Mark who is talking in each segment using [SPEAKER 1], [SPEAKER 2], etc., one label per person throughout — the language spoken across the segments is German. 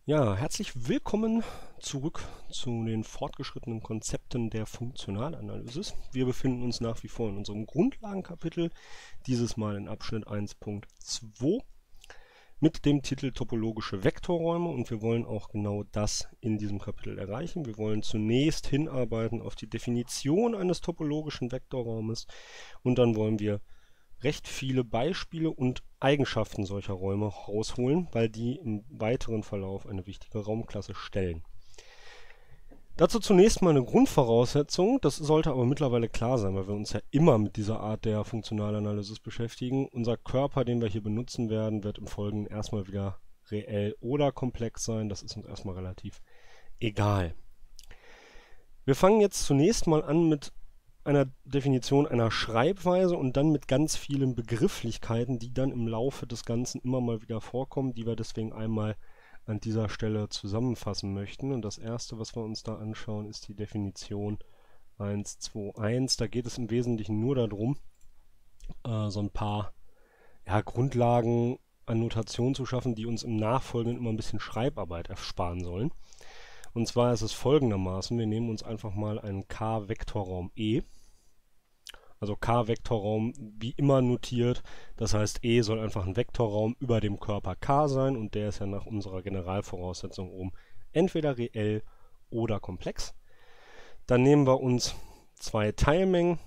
[SPEAKER 1] Ja, herzlich willkommen zurück zu den fortgeschrittenen Konzepten der Funktionalanalysis. Wir befinden uns nach wie vor in unserem Grundlagenkapitel, dieses Mal in Abschnitt 1.2 mit dem Titel Topologische Vektorräume, und wir wollen auch genau das in diesem Kapitel erreichen. Wir wollen zunächst hinarbeiten auf die Definition eines topologischen Vektorraumes und dann wollen wir recht viele Beispiele und Eigenschaften solcher Räume rausholen, weil die im weiteren Verlauf eine wichtige Raumklasse stellen. Dazu zunächst mal eine Grundvoraussetzung, das sollte aber mittlerweile klar sein, weil wir uns ja immer mit dieser Art der Funktionalanalysis beschäftigen. Unser Körper, den wir hier benutzen werden, wird im Folgenden erstmal wieder reell oder komplex sein. Das ist uns erstmal relativ egal. Wir fangen jetzt zunächst mal an mit einer Definition einer Schreibweise und dann mit ganz vielen Begrifflichkeiten, die dann im Laufe des Ganzen immer mal wieder vorkommen, die wir deswegen einmal an dieser Stelle zusammenfassen möchten. Und das erste, was wir uns da anschauen, ist die Definition 1.2.1. Da geht es im Wesentlichen nur darum, so ein paar Grundlagen an Notation zu schaffen, die uns im Nachfolgenden immer ein bisschen Schreibarbeit ersparen sollen. Und zwar ist es folgendermaßen: Wir nehmen uns einfach mal einen K-Vektorraum E. Also K-Vektorraum wie immer notiert, das heißt E soll einfach ein Vektorraum über dem Körper K sein, und der ist ja nach unserer Generalvoraussetzung oben entweder reell oder komplex. Dann nehmen wir uns zwei Teilmengen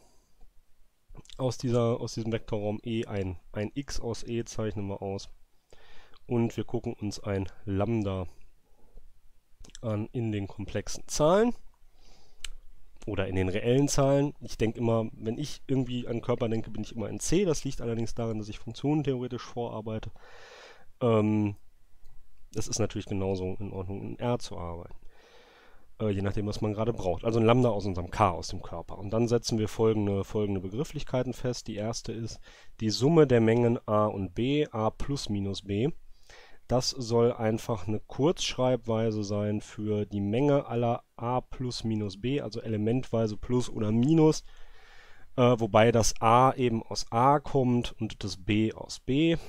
[SPEAKER 1] aus diesem Vektorraum E, ein x aus E zeichnen wir aus, und wir gucken uns ein Lambda an in den komplexen Zahlen oder in den reellen Zahlen. Ich denke immer, wenn ich irgendwie an Körper denke, bin ich immer in C. Das liegt allerdings daran, dass ich Funktionen theoretisch vorarbeite. Das ist natürlich genauso in Ordnung, in R zu arbeiten. Je nachdem, was man gerade braucht. Also ein Lambda aus unserem K, aus dem Körper. Und dann setzen wir folgende Begrifflichkeiten fest. Die erste ist die Summe der Mengen A und B, A plus minus B. Das soll einfach eine Kurzschreibweise sein für die Menge aller A plus minus B, also elementweise Plus oder Minus, wobei das A eben aus A kommt und das B aus B.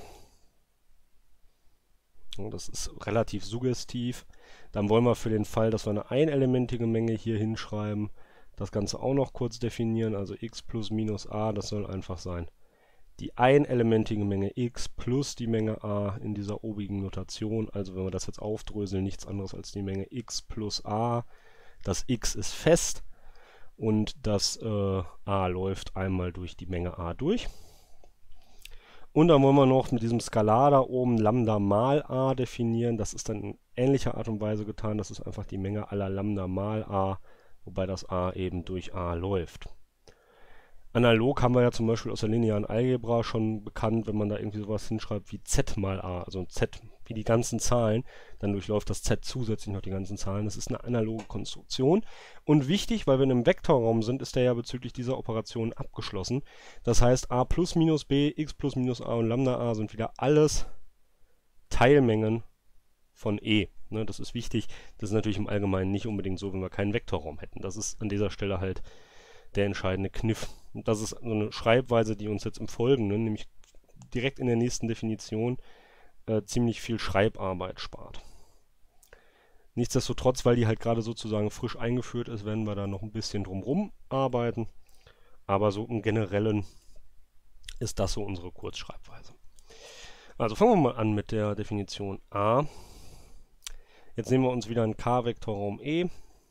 [SPEAKER 1] Und das ist relativ suggestiv. Dann wollen wir für den Fall, dass wir eine einelementige Menge hier hinschreiben, das Ganze auch noch kurz definieren. Also x plus minus A, das soll einfach sein die einelementige Menge x plus die Menge a in dieser obigen Notation. Also wenn wir das jetzt aufdröseln, nichts anderes als die Menge x plus a. Das x ist fest und das a läuft einmal durch die Menge a durch. Und dann wollen wir noch mit diesem Skalar da oben Lambda mal a definieren. Das ist dann in ähnlicher Art und Weise getan. Das ist einfach die Menge aller Lambda mal a, wobei das a eben durch a läuft. Analog haben wir ja zum Beispiel aus der linearen Algebra schon bekannt, wenn man da irgendwie sowas hinschreibt wie z mal a, also z wie die ganzen Zahlen, dann durchläuft das z zusätzlich noch die ganzen Zahlen. Das ist eine analoge Konstruktion. Und wichtig, weil wir in einem Vektorraum sind, ist der ja bezüglich dieser Operation abgeschlossen. Das heißt, a plus minus b, x plus minus a und lambda a sind wieder alles Teilmengen von e. Ne, das ist wichtig. Das ist natürlich im Allgemeinen nicht unbedingt so, wenn wir keinen Vektorraum hätten. Das ist an dieser Stelle halt der entscheidende Kniff. Und das ist so eine Schreibweise, die uns jetzt im Folgenden, nämlich direkt in der nächsten Definition, ziemlich viel Schreibarbeit spart. Nichtsdestotrotz, weil die halt gerade sozusagen frisch eingeführt ist, werden wir da noch ein bisschen drumherum arbeiten. Aber so im Generellen ist das so unsere Kurzschreibweise. Also fangen wir mal an mit der Definition A. Jetzt nehmen wir uns wieder einen K-Vektorraum E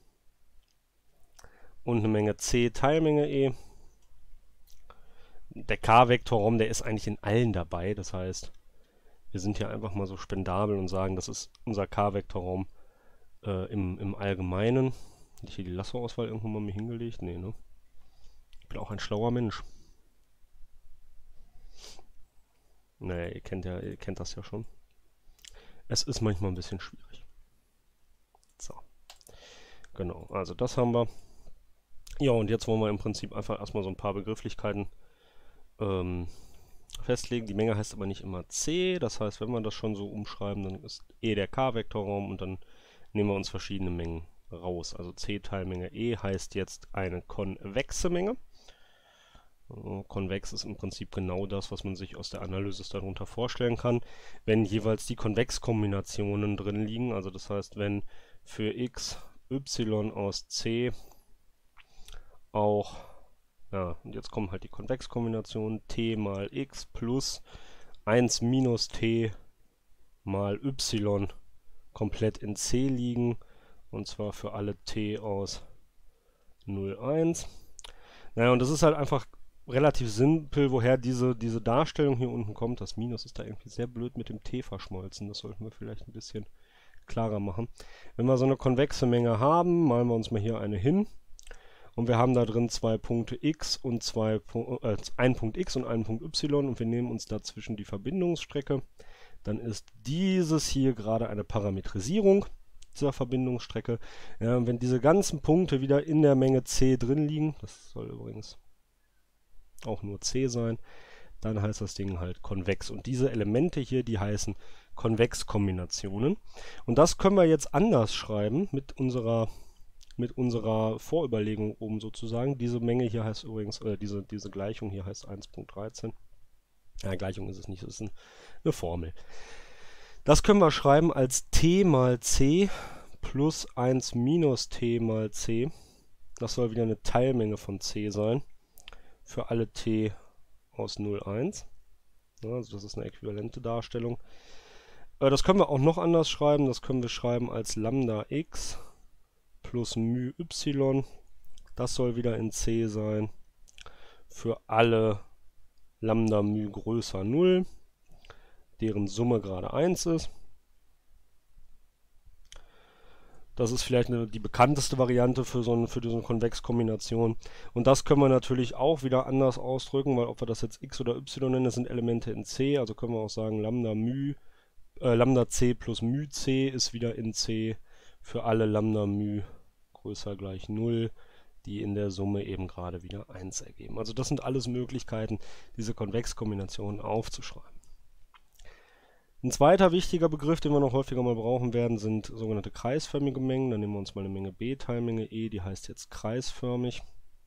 [SPEAKER 1] und eine Menge C Teilmenge E. Der K-Vektorraum, der ist eigentlich in allen dabei. Das heißt, wir sind hier einfach mal so spendabel und sagen, das ist unser K-Vektorraum im Allgemeinen. Hätte ich hier die Lasso-Auswahl irgendwann mal mir hingelegt? Nee, ne? Ich bin auch ein schlauer Mensch. Nee, ihr kennt das ja schon. Es ist manchmal ein bisschen schwierig. So. Genau, also das haben wir. Ja, und jetzt wollen wir im Prinzip einfach erstmal so ein paar Begrifflichkeiten festlegen. Die Menge heißt aber nicht immer C. Das heißt, wenn wir das schon so umschreiben, dann ist E der K-Vektorraum und dann nehmen wir uns verschiedene Mengen raus. Also C Teilmenge E heißt jetzt eine konvexe Menge. Konvex ist im Prinzip genau das, was man sich aus der Analysis darunter vorstellen kann, wenn jeweils die Konvexkombinationen drin liegen. Also das heißt, wenn für x y aus c auch, ja, und jetzt kommen halt die Konvexkombinationen t mal x plus 1 minus t mal y komplett in c liegen, und zwar für alle t aus 0, 1. Naja, und das ist halt einfach relativ simpel, woher diese Darstellung hier unten kommt. Das Minus ist da irgendwie sehr blöd mit dem t verschmolzen. Das sollten wir vielleicht ein bisschen klarer machen. Wenn wir so eine konvexe Menge haben, malen wir uns mal hier eine hin. Und wir haben da drin zwei Punkte x und einen Punkt x und einen Punkt y. Und wir nehmen uns dazwischen die Verbindungsstrecke. Dann ist dieses hier gerade eine Parametrisierung dieser Verbindungsstrecke. Ja, und wenn diese ganzen Punkte wieder in der Menge c drin liegen, das soll übrigens auch nur c sein, dann heißt das Ding halt konvex. Und diese Elemente hier, die heißen Konvexkombinationen. Und das können wir jetzt anders schreiben mit unserer Vorüberlegung oben sozusagen. Diese Menge hier heißt übrigens, diese Gleichung hier heißt 1.13. Ja, Gleichung ist es nicht, es ist eine Formel. Das können wir schreiben als t mal c plus 1 minus t mal c. Das soll wieder eine Teilmenge von c sein für alle t aus 0, 1. Ja, also das ist eine äquivalente Darstellung. Das können wir auch noch anders schreiben. Das können wir schreiben als Lambda x plus μ y. Das soll wieder in c sein für alle Lambda μ größer 0, deren Summe gerade 1 ist. Das ist vielleicht die bekannteste Variante für diese Konvexkombination. Und das können wir natürlich auch wieder anders ausdrücken, weil ob wir das jetzt x oder y nennen, das sind Elemente in c. Also können wir auch sagen, Lambda c plus μ c ist wieder in c für alle Lambda μ größer gleich 0, die in der Summe eben gerade wieder 1 ergeben. Also das sind alles Möglichkeiten, diese Konvexkombinationen aufzuschreiben. Ein zweiter wichtiger Begriff, den wir noch häufiger mal brauchen werden, sind sogenannte kreisförmige Mengen. Dann nehmen wir uns mal eine Menge B, Teilmenge E, die heißt jetzt kreisförmig.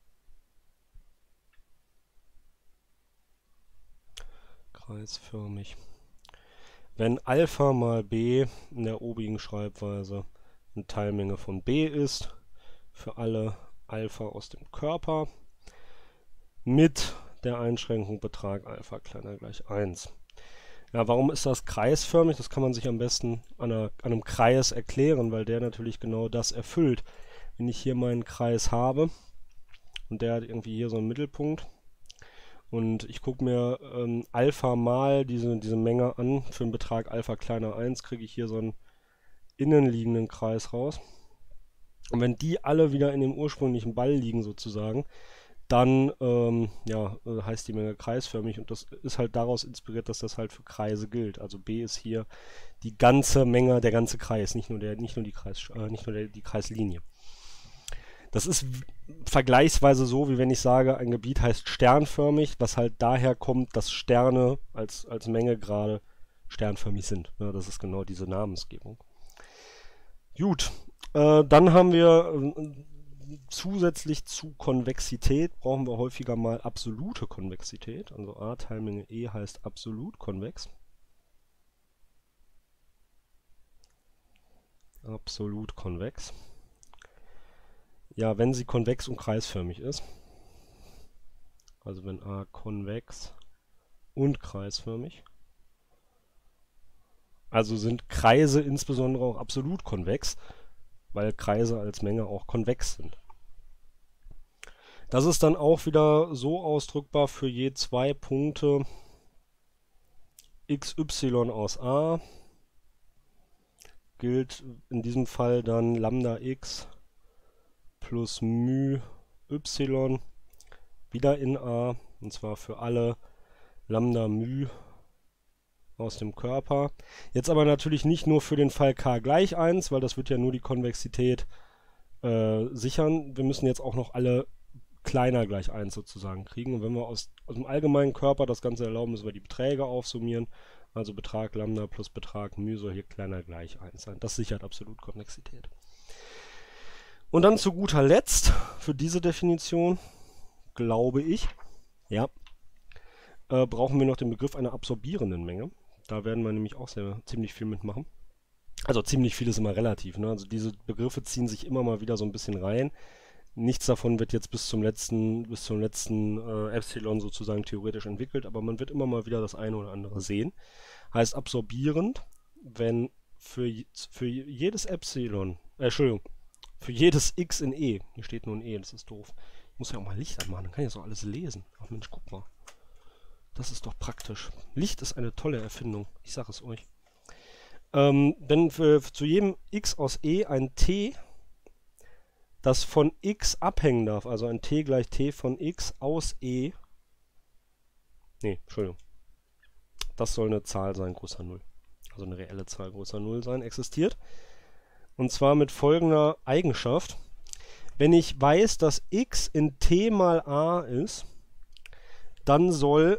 [SPEAKER 1] Kreisförmig. Wenn Alpha mal B in der obigen Schreibweise eine Teilmenge von B ist, für alle Alpha aus dem Körper, mit der Einschränkung Betrag Alpha kleiner gleich 1. Ja, warum ist das kreisförmig? Das kann man sich am besten an einem Kreis erklären, weil der natürlich genau das erfüllt. Wenn ich hier meinen Kreis habe und der hat irgendwie hier so einen Mittelpunkt und ich gucke mir Alpha mal diese Menge an, für einen Betrag Alpha kleiner 1 kriege ich hier so einen innenliegenden Kreis raus. Und wenn die alle wieder in dem ursprünglichen Ball liegen sozusagen, dann heißt die Menge kreisförmig, und das ist halt daraus inspiriert, dass das halt für Kreise gilt. Also B ist hier die ganze Menge, der ganze Kreis, nicht nur die Kreislinie. Das ist vergleichsweise so, wie wenn ich sage, ein Gebiet heißt sternförmig, was halt daher kommt, dass Sterne als Menge gerade sternförmig sind. Ja, das ist genau diese Namensgebung. Gut, dann haben wir zusätzlich zu Konvexität brauchen wir häufiger mal absolute Konvexität. Also A Teilmenge E heißt absolut konvex. Absolut konvex. Ja, wenn sie konvex und kreisförmig ist. Also wenn A konvex und kreisförmig. Also sind Kreise insbesondere auch absolut konvex, weil Kreise als Menge auch konvex sind. Das ist dann auch wieder so ausdrückbar für je zwei Punkte xy aus A. Gilt in diesem Fall dann Lambda x plus μ y wieder in A, und zwar für alle Lambda μ aus dem Körper. Jetzt aber natürlich nicht nur für den Fall k gleich 1, weil das wird ja nur die Konvexität sichern. Wir müssen jetzt auch noch alle kleiner gleich 1 sozusagen kriegen. Und wenn wir aus dem allgemeinen Körper das Ganze erlauben, müssen wir die Beträge aufsummieren. Also Betrag Lambda plus Betrag μ soll hier kleiner gleich 1 sein. Das sichert absolut Konvexität. Und dann zu guter Letzt, für diese Definition, glaube ich, Ja. Brauchen wir noch den Begriff einer absorbierenden Menge. Da werden wir nämlich auch ziemlich viel mitmachen. Also ziemlich viel ist immer relativ, ne? Also diese Begriffe ziehen sich immer mal wieder so ein bisschen rein. Nichts davon wird jetzt bis zum letzten Epsilon sozusagen theoretisch entwickelt, aber man wird immer mal wieder das eine oder andere sehen. Heißt absorbierend, wenn für jedes Epsilon, Entschuldigung, für jedes x in E, hier steht nur ein E, das ist doof. Ich muss ja auch mal Licht anmachen, dann kann ich das auch alles lesen. Ach Mensch, guck mal. Das ist doch praktisch. Licht ist eine tolle Erfindung, ich sage es euch. Wenn zu jedem x aus E ein t, das von x abhängen darf, also ein t gleich t von x aus E, nee, Entschuldigung, das soll eine Zahl sein, größer 0, also eine reelle Zahl größer 0 sein, existiert. Und zwar mit folgender Eigenschaft. Wenn ich weiß, dass x in t mal a ist, dann soll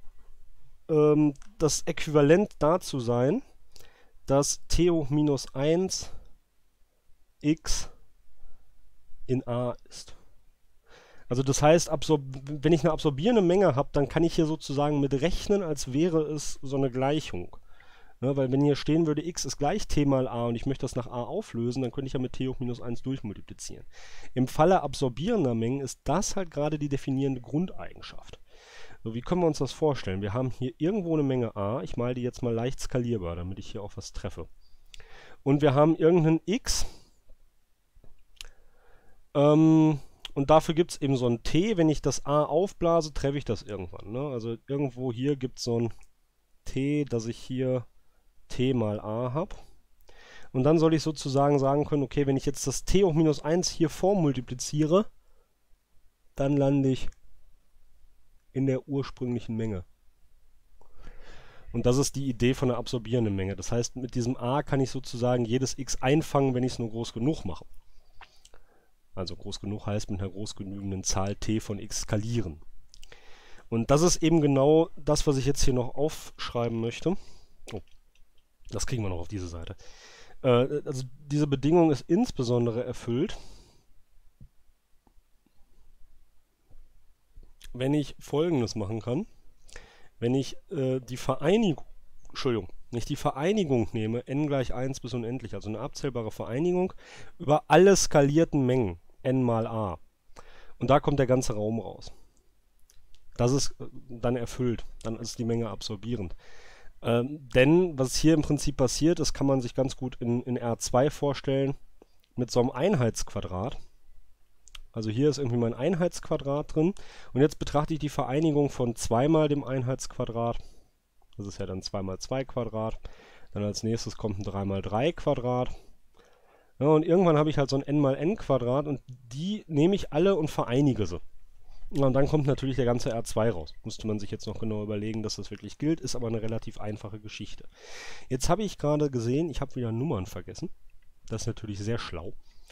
[SPEAKER 1] das Äquivalent dazu sein, dass t hoch minus 1 x in a ist. Also das heißt, wenn ich eine absorbierende Menge habe, dann kann ich hier sozusagen mit rechnen, als wäre es so eine Gleichung. Ne, weil wenn hier stehen würde, x ist gleich t mal a und ich möchte das nach a auflösen, dann könnte ich ja mit t hoch minus 1 durchmultiplizieren. Im Falle absorbierender Mengen ist das halt gerade die definierende Grundeigenschaft. So, wie können wir uns das vorstellen? Wir haben hier irgendwo eine Menge a, ich male die jetzt mal leicht skalierbar, damit ich hier auch was treffe. Und wir haben irgendeinen x, und dafür gibt es eben so ein t, wenn ich das a aufblase, treffe ich das irgendwann. Ne? Also irgendwo hier gibt es so ein t, dass ich hier t mal a habe. Und dann soll ich sozusagen sagen können, okay, wenn ich jetzt das t hoch minus 1 hier vormultipliziere, dann lande ich in der ursprünglichen Menge. Und das ist die Idee von der absorbierenden Menge. Das heißt, mit diesem a kann ich sozusagen jedes x einfangen, wenn ich es nur groß genug mache. Also groß genug heißt mit einer groß genügenden Zahl t von x skalieren. Und das ist eben genau das, was ich jetzt hier noch aufschreiben möchte. Oh, das kriegen wir noch auf diese Seite. Also diese Bedingung ist insbesondere erfüllt, wenn ich Folgendes machen kann. Wenn ich die Vereinigung nehme, n gleich 1 bis unendlich, also eine abzählbare Vereinigung über alle skalierten Mengen, n mal a. Und da kommt der ganze Raum raus. Das ist dann erfüllt, dann ist die Menge absorbierend. Denn was hier im Prinzip passiert, das kann man sich ganz gut in R2 vorstellen, mit so einem Einheitsquadrat. Also hier ist irgendwie mein Einheitsquadrat drin. Und jetzt betrachte ich die Vereinigung von 2 mal dem Einheitsquadrat. Das ist ja dann 2 mal 2 Quadrat. Dann als nächstes kommt ein 3 mal 3 Quadrat. Ja, und irgendwann habe ich halt so ein n mal n Quadrat und die nehme ich alle und vereinige sie. Ja, und dann kommt natürlich der ganze R2 raus. Musste man sich jetzt noch genau überlegen, dass das wirklich gilt, ist aber eine relativ einfache Geschichte. Jetzt habe ich gerade gesehen, ich habe wieder Nummern vergessen. Das ist natürlich sehr schlau.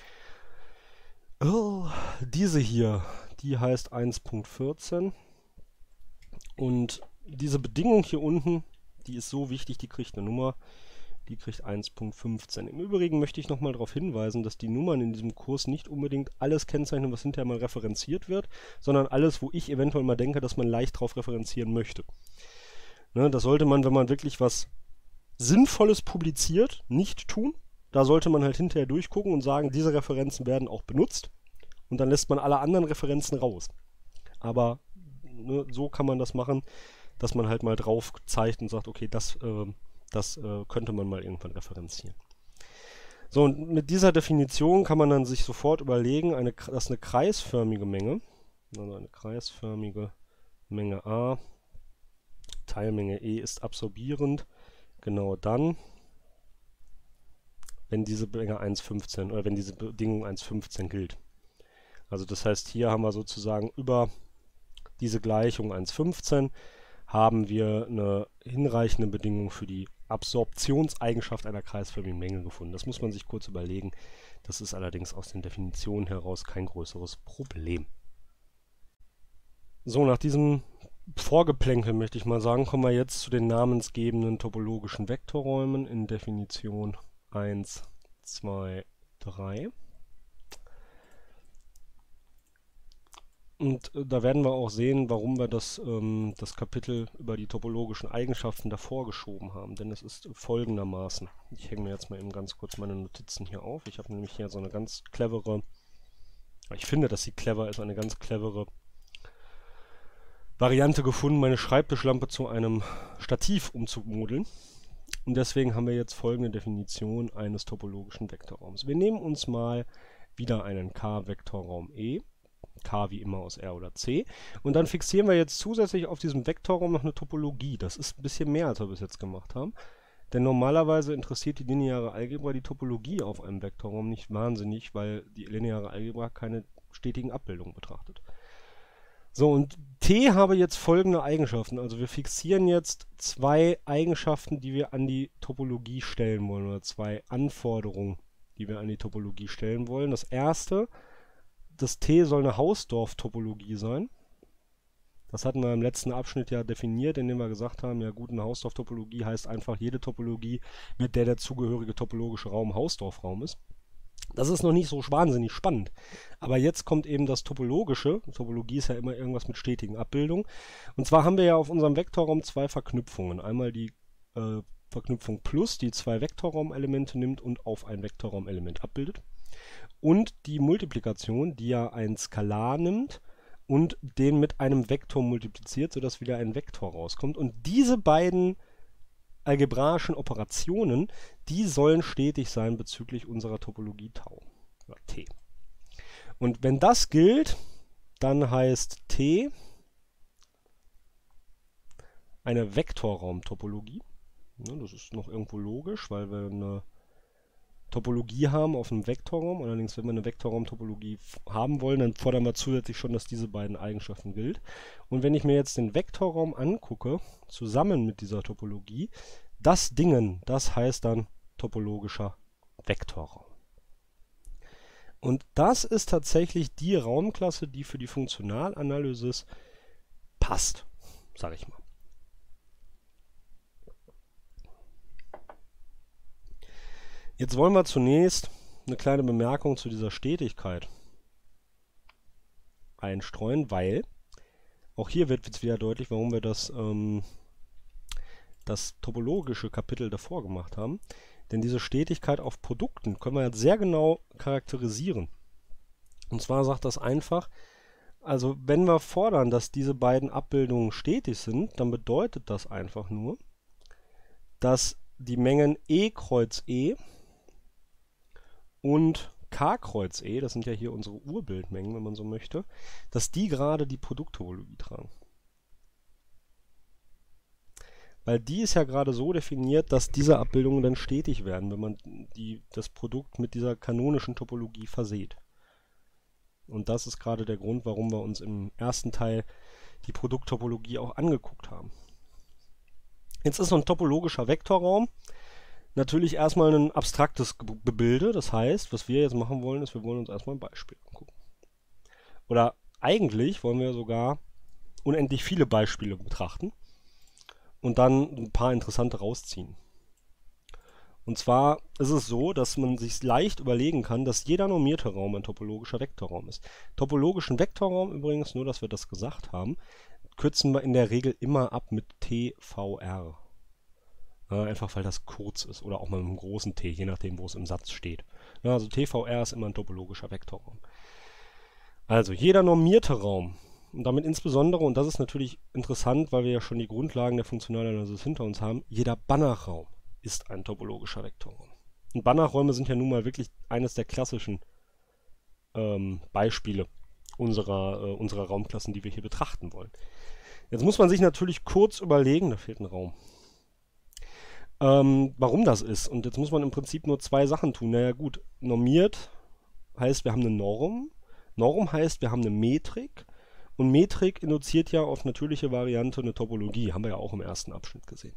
[SPEAKER 1] Oh, diese hier, die heißt 1.14 und diese Bedingung hier unten, die ist so wichtig, die kriegt eine Nummer, die kriegt 1.15. Im Übrigen möchte ich nochmal darauf hinweisen, dass die Nummern in diesem Kurs nicht unbedingt alles kennzeichnen, was hinterher mal referenziert wird, sondern alles, wo ich eventuell mal denke, dass man leicht drauf referenzieren möchte. Ne, das sollte man, wenn man wirklich was Sinnvolles publiziert, nicht tun. Da sollte man halt hinterher durchgucken und sagen, diese Referenzen werden auch benutzt. Und dann lässt man alle anderen Referenzen raus. Aber ne, so kann man das machen, dass man halt mal drauf zeigt und sagt, okay, das könnte man mal irgendwann referenzieren. So, und mit dieser Definition kann man dann sich sofort überlegen, dass eine kreisförmige Menge, also eine kreisförmige Menge A, Teilmenge E ist absorbierend, genau dann, wenn diese Menge 1,15 oder wenn diese Bedingung 1,15 gilt. Also das heißt, hier haben wir sozusagen über diese Gleichung 1,15 haben wir eine hinreichende Bedingung für die Absorptionseigenschaft einer kreisförmigen Menge gefunden. Das muss man sich kurz überlegen. Das ist allerdings aus den Definitionen heraus kein größeres Problem. So, nach diesem Vorgeplänkel möchte ich mal sagen, kommen wir jetzt zu den namensgebenden topologischen Vektorräumen in Definition 1, 2, 3. Und da werden wir auch sehen, warum wir das Kapitel über die topologischen Eigenschaften davor geschoben haben. Denn es ist folgendermaßen. Ich hänge mir jetzt mal eben ganz kurz meine Notizen hier auf. Ich habe nämlich hier so eine ganz clevere, ich finde, dass sie clever ist, eine ganz clevere Variante gefunden, meine Schreibtischlampe zu einem Stativ umzumodeln. Und deswegen haben wir jetzt folgende Definition eines topologischen Vektorraums. Wir nehmen uns mal wieder einen K-Vektorraum E. K wie immer aus R oder C. Und dann fixieren wir jetzt zusätzlich auf diesem Vektorraum noch eine Topologie. Das ist ein bisschen mehr, als wir bis jetzt gemacht haben. Denn normalerweise interessiert die lineare Algebra die Topologie auf einem Vektorraum nicht wahnsinnig, weil die lineare Algebra keine stetigen Abbildungen betrachtet. So, und T habe jetzt folgende Eigenschaften. Also wir fixieren jetzt zwei Eigenschaften, die wir an die Topologie stellen wollen, oder zwei Anforderungen, die wir an die Topologie stellen wollen. Das erste, das T soll eine Hausdorff-Topologie sein. Das hatten wir im letzten Abschnitt ja definiert, indem wir gesagt haben, ja gut, eine Hausdorff-Topologie heißt einfach jede Topologie, mit der der zugehörige topologische Raum Hausdorff-Raum ist. Das ist noch nicht so wahnsinnig spannend. Aber jetzt kommt eben das Topologische. Topologie ist ja immer irgendwas mit stetigen Abbildungen. Und zwar haben wir ja auf unserem Vektorraum zwei Verknüpfungen. Einmal die Verknüpfung plus, die zwei Vektorraumelemente nimmt und auf ein Vektorraumelement abbildet. Und die Multiplikation, die ja ein Skalar nimmt und den mit einem Vektor multipliziert, sodass wieder ein Vektor rauskommt. Und diese beiden algebraischen Operationen, die sollen stetig sein bezüglich unserer Topologie Tau, oder T. Und wenn das gilt, dann heißt T eine Vektorraumtopologie. Ja, das ist noch irgendwo logisch, weil wir eine Topologie haben auf einem Vektorraum. Allerdings, wenn wir eine Vektorraumtopologie haben wollen, dann fordern wir zusätzlich schon, dass diese beiden Eigenschaften gilt. Und wenn ich mir jetzt den Vektorraum angucke, zusammen mit dieser Topologie, das Dingen, das heißt dann topologischer Vektorraum. Und das ist tatsächlich die Raumklasse, die für die Funktionalanalysis passt, sage ich mal. Jetzt wollen wir zunächst eine kleine Bemerkung zu dieser Stetigkeit einstreuen, weil auch hier wird jetzt wieder deutlich, warum wir das topologische Kapitel davor gemacht haben. Denn diese Stetigkeit auf Produkten können wir jetzt sehr genau charakterisieren. Und zwar sagt das einfach, also wenn wir fordern, dass diese beiden Abbildungen stetig sind, dann bedeutet das einfach nur, dass die Mengen E Kreuz E und K Kreuz E, das sind ja hier unsere Urbildmengen, wenn man so möchte, dass die gerade die Produkttopologie tragen. Weil die ist ja gerade so definiert, dass diese Abbildungen dann stetig werden, wenn man das Produkt mit dieser kanonischen Topologie verseht. Und das ist gerade der Grund, warum wir uns im ersten Teil die Produkttopologie auch angeguckt haben. Jetzt ist so ein topologischer Vektorraum natürlich erstmal ein abstraktes Gebilde. Das heißt, was wir jetzt machen wollen, ist, wir wollen uns erstmal ein Beispiel angucken. Oder eigentlich wollen wir sogar unendlich viele Beispiele betrachten und dann ein paar interessante rausziehen. Und zwar ist es so, dass man sich leicht überlegen kann, dass jeder normierte Raum ein topologischer Vektorraum ist. Topologischen Vektorraum übrigens, nur dass wir das gesagt haben, kürzen wir in der Regel immer ab mit TVR. Einfach weil das kurz ist oder auch mal mit einem großen T, je nachdem, wo es im Satz steht. Ja, also TVR ist immer ein topologischer Vektorraum. Also jeder normierte Raum, und damit insbesondere, und das ist natürlich interessant, weil wir ja schon die Grundlagen der Funktionalanalysis hinter uns haben, jeder Banachraum ist ein topologischer Vektorraum. Und Banachräume sind ja nun mal wirklich eines der klassischen Beispiele unserer Raumklassen, die wir hier betrachten wollen. Jetzt muss man sich natürlich kurz überlegen, da fehlt ein Raum, warum das ist. Und jetzt muss man im Prinzip nur zwei Sachen tun. Naja gut, normiert heißt, wir haben eine Norm. Norm heißt, wir haben eine Metrik. Und Metrik induziert ja auf natürliche Variante eine Topologie. Haben wir ja auch im ersten Abschnitt gesehen.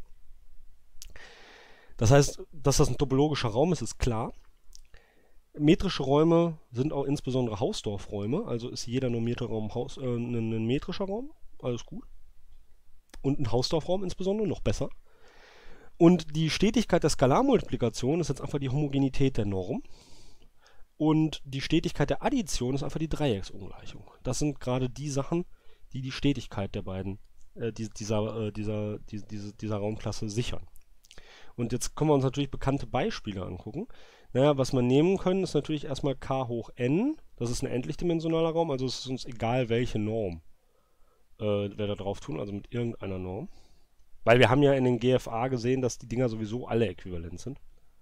[SPEAKER 1] Das heißt, dass das ein topologischer Raum ist, ist klar. Metrische Räume sind auch insbesondere Hausdorff-Räume. Also ist jeder normierte Raum ein metrischer Raum. Alles gut. Und ein Hausdorff-Raum insbesondere noch besser. Und die Stetigkeit der Skalarmultiplikation ist jetzt einfach die Homogenität der Norm. Und die Stetigkeit der Addition ist einfach die Dreiecksungleichung. Das sind gerade die Sachen, die die Stetigkeit der beiden, dieser Raumklasse sichern. Und jetzt können wir uns natürlich bekannte Beispiele angucken. Naja, was wir nehmen können, ist natürlich erstmal k hoch n. Das ist ein endlichdimensionaler Raum, also es ist uns egal, welche Norm wir da drauf tun, also mit irgendeiner Norm. Weil wir haben ja in den GFA gesehen, dass die Dinger sowieso alle äquivalent sind.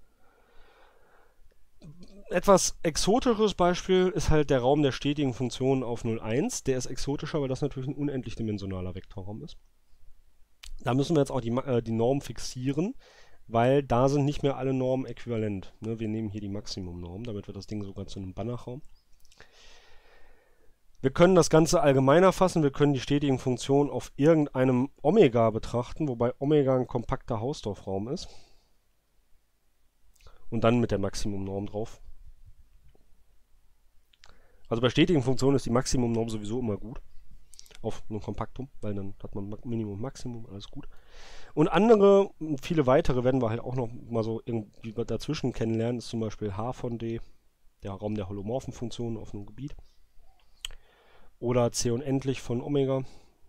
[SPEAKER 1] Etwas exotischeres Beispiel ist halt der Raum der stetigen Funktionen auf 0,1. Der ist exotischer, weil das natürlich ein unendlich dimensionaler Vektorraum ist. Da müssen wir jetzt auch die Norm fixieren, weil da sind nicht mehr alle Normen äquivalent. Ne, wir nehmen hier die Maximumnorm, damit wird das Ding sogar zu einem Banachraum. Wir können das Ganze allgemeiner fassen. Wir können die stetigen Funktionen auf irgendeinem Omega betrachten, wobei Omega ein kompakter Hausdorff-Raum ist. Und dann mit der Maximumnorm drauf. Also bei stetigen Funktionen ist die Maximumnorm sowieso immer gut. Auf einem Kompaktum, weil dann hat man Minimum, Maximum, alles gut. Und andere, viele weitere werden wir halt auch noch mal so irgendwie dazwischen kennenlernen. Das ist zum Beispiel H von D, der Raum der holomorphen Funktionen auf einem Gebiet. Oder C unendlich von Omega,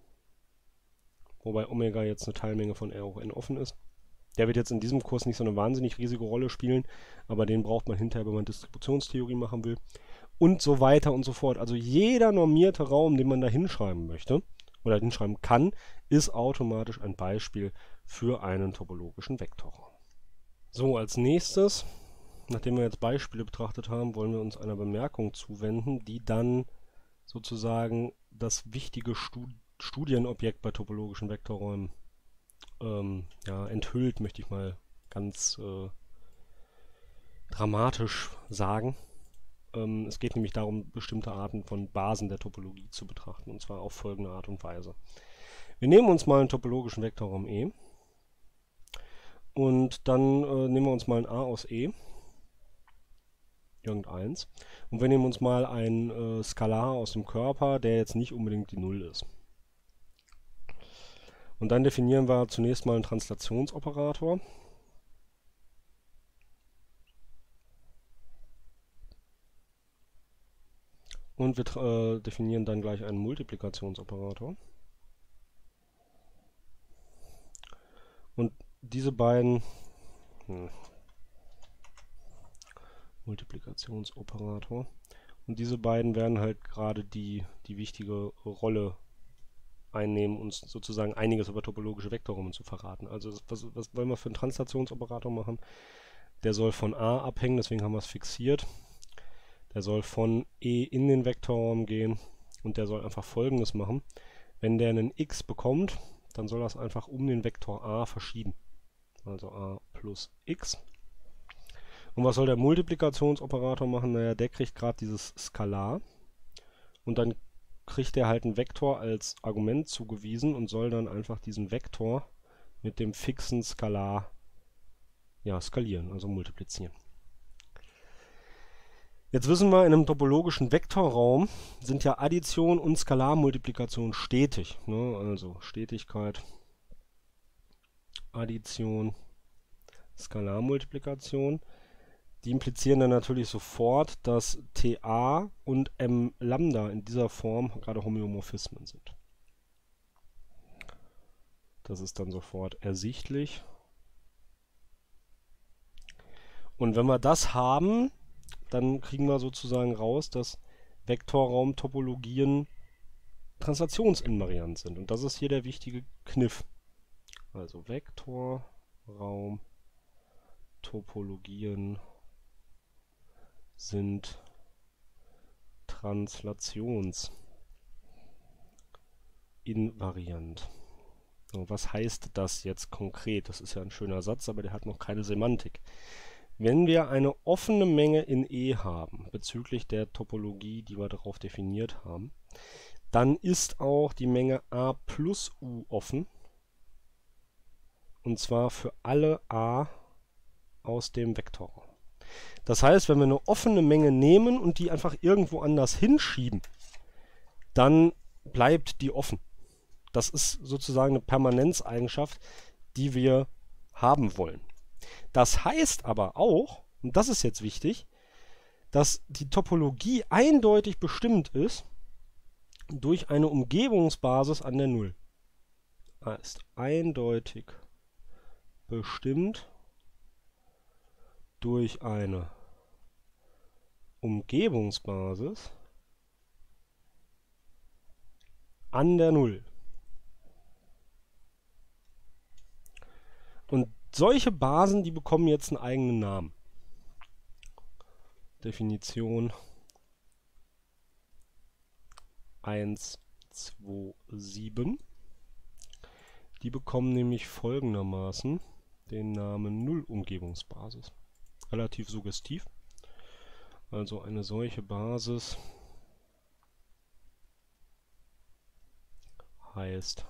[SPEAKER 1] wobei Omega jetzt eine Teilmenge von R hoch n offen ist. Der wird jetzt in diesem Kurs nicht so eine wahnsinnig riesige Rolle spielen, aber den braucht man hinterher, wenn man Distributionstheorie machen will. Und so weiter und so fort. Also jeder normierte Raum, den man da hinschreiben möchte oder hinschreiben kann, ist automatisch ein Beispiel für einen topologischen Vektorraum. So, als nächstes, nachdem wir jetzt Beispiele betrachtet haben, wollen wir uns einer Bemerkung zuwenden, die dann sozusagen das wichtige Studienobjekt bei topologischen Vektorräumen enthüllt, möchte ich mal ganz dramatisch sagen. Es geht nämlich darum, bestimmte Arten von Basen der Topologie zu betrachten, und zwar auf folgende Art und Weise. Wir nehmen uns mal einen topologischen Vektorraum E und dann nehmen wir uns mal ein A aus E, irgendeins, und wir nehmen uns mal ein Skalar aus dem Körper, der jetzt nicht unbedingt die Null ist. Und dann definieren wir zunächst mal einen Translationsoperator. Und wir definieren dann gleich einen Multiplikationsoperator. Und diese beiden Multiplikationsoperator. Und diese beiden werden halt gerade die wichtige Rolle einnehmen, uns sozusagen einiges über topologische Vektorräume zu verraten. Also was wollen wir für einen Translationsoperator machen? Der soll von A abhängen, deswegen haben wir es fixiert. Der soll von E in den Vektorraum gehen und der soll einfach Folgendes machen. Wenn der einen x bekommt, dann soll das einfach um den Vektor A verschieben. Also A plus x. Und was soll der Multiplikationsoperator machen? Naja, der kriegt gerade dieses Skalar und dann kriegt er halt einen Vektor als Argument zugewiesen und soll dann einfach diesen Vektor mit dem fixen Skalar skalieren, also multiplizieren. Jetzt wissen wir, in einem topologischen Vektorraum sind ja Addition und Skalarmultiplikation stetig. Ne? Also Stetigkeit, Addition, Skalarmultiplikation. Die implizieren dann natürlich sofort, dass TA und M Lambda in dieser Form gerade Homöomorphismen sind. Das ist dann sofort ersichtlich. Und wenn wir das haben, dann kriegen wir sozusagen raus, dass Vektorraumtopologien translationsinvariant sind. Und das ist hier der wichtige Kniff. Also Vektorraumtopologien sind translationsinvariant. So, was heißt das jetzt konkret? Das ist ja ein schöner Satz, aber der hat noch keine Semantik. Wenn wir eine offene Menge in E haben, bezüglich der Topologie, die wir darauf definiert haben, dann ist auch die Menge A plus U offen. Und zwar für alle A aus dem Vektorraum. Das heißt, wenn wir eine offene Menge nehmen und die einfach irgendwo anders hinschieben, dann bleibt die offen. Das ist sozusagen eine Permanenzeigenschaft, die wir haben wollen. Das heißt aber auch, und das ist jetzt wichtig, dass die Topologie eindeutig bestimmt ist durch eine Umgebungsbasis an der Null. Heißt eindeutig bestimmt durch eine Umgebungsbasis an der Null. Und solche Basen, die bekommen jetzt einen eigenen Namen. Definition 1, 2, 7. Die bekommen nämlich folgendermaßen den Namen Nullumgebungsbasis. Relativ suggestiv. Also eine solche Basis heißt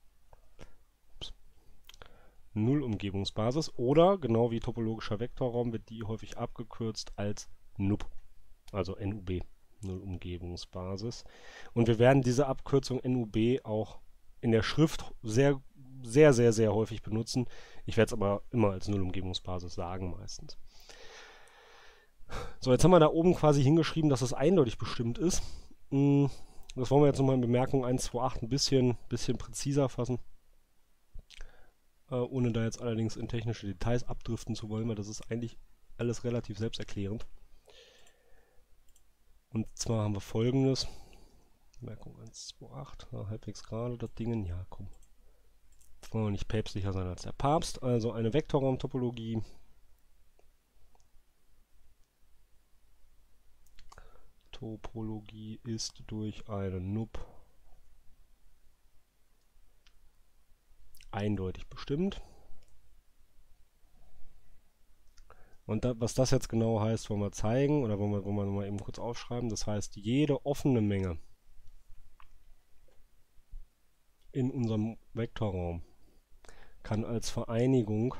[SPEAKER 1] Nullumgebungsbasis oder genau wie topologischer Vektorraum wird die häufig abgekürzt als NUB, also NUB, Nullumgebungsbasis. Und wir werden diese Abkürzung NUB auch in der Schrift sehr häufig benutzen. Ich werde es aber immer als Nullumgebungsbasis sagen meistens. So, jetzt haben wir da oben quasi hingeschrieben, dass es eindeutig bestimmt ist. Das wollen wir jetzt nochmal in Bemerkung 128 ein bisschen präziser fassen. Ohne da jetzt allerdings in technische Details abdriften zu wollen, weil das ist eigentlich alles relativ selbsterklärend. Und zwar haben wir folgendes. Bemerkung 128, halbwegs gerade das Ding. Ja, komm. Jetzt wollen wir nicht päpstlicher sein als der Papst. Also eine Vektorraumtopologie. Topologie ist durch eine NUB eindeutig bestimmt. Und was das jetzt genau heißt, wollen wir zeigen oder wollen wir mal eben kurz aufschreiben. Das heißt, jede offene Menge in unserem Vektorraum kann als Vereinigung